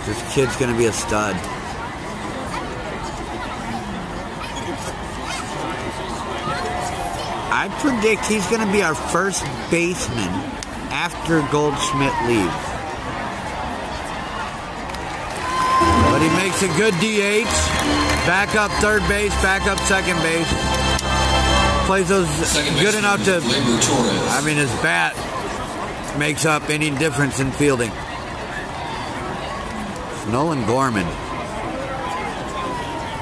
This kid's going to be a stud. I predict he's going to be our first baseman after Goldschmidt leaves. But he makes a good DH. Back up third base, back up second base. Plays those good enough to, I mean, his bat makes up any difference in fielding. Nolan Gorman.